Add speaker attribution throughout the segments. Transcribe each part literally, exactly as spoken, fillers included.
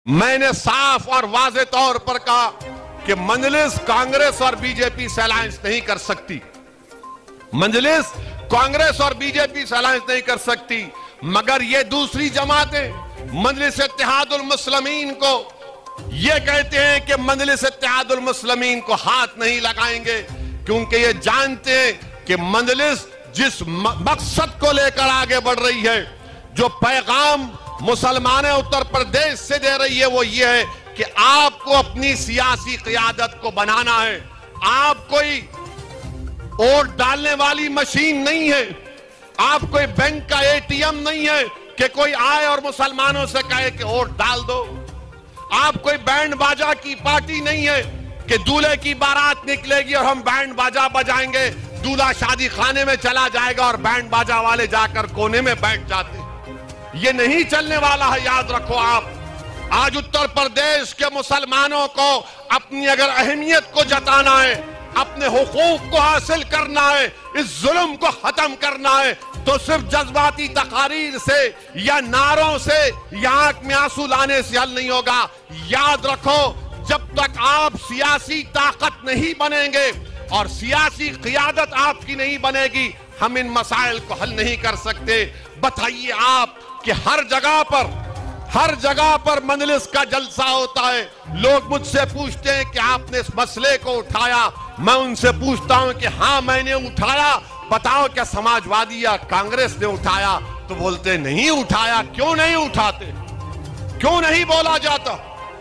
Speaker 1: मैंने साफ और वाज़े तौर पर कहा कि मजलिस कांग्रेस और बीजेपी से अलायंस नहीं कर सकती। मजलिस कांग्रेस और बीजेपी से अलायंस नहीं कर सकती, मगर ये दूसरी जमातें मजलिस इत्तेहादुल मुस्लिमीन को ये कहते हैं कि मजलिस इत्तेहादुल मुस्लिमीन को हाथ नहीं लगाएंगे, क्योंकि ये जानते हैं कि मजलिस जिस मकसद को लेकर आगे बढ़ रही है, जो पैगाम मुसलमान उत्तर प्रदेश से दे रही है, वो ये है कि आपको अपनी सियासी क़ियादत को बनाना है। आप कोई वोट डालने वाली मशीन नहीं है, आप कोई बैंक का एटीएम नहीं है कि कोई आए और मुसलमानों से कहे कि वोट डाल दो। आप कोई बैंड बाजा की पार्टी नहीं है कि दूल्हे की बारात निकलेगी और हम बैंड बाजा बजाएंगे, दूल्हा शादी खाने में चला जाएगा और बैंड बाजा वाले जाकर कोने में बैठ जाते। ये नहीं चलने वाला है, याद रखो। आप आज उत्तर प्रदेश के मुसलमानों को अपनी अगर अहमियत को जताना है, अपने हुकूक को हासिल करना है, इस जुल्म को खत्म करना है, तो सिर्फ जज्बाती तकारीर से या नारों से या आंख में आंसू लाने से हल नहीं होगा। याद रखो, जब तक आप सियासी ताकत नहीं बनेंगे और सियासी क़ियादत आपकी नहीं बनेगी, हम इन मसाइल को हल नहीं कर सकते। बताइए आप कि हर जगह पर हर जगह पर मजलिस का जलसा होता है, लोग मुझसे पूछते हैं कि आपने इस मसले को उठाया। मैं उनसे पूछता हूं कि हाँ मैंने उठाया, बताओ क्या समाजवादी या कांग्रेस ने उठाया? तो बोलते नहीं उठाया। क्यों नहीं उठाते? क्यों नहीं बोला जाता?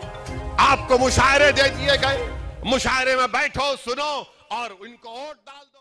Speaker 1: आपको मुशायरे दे दिए गए, मुशायरे में बैठो, सुनो और इनको वोट डाल दो।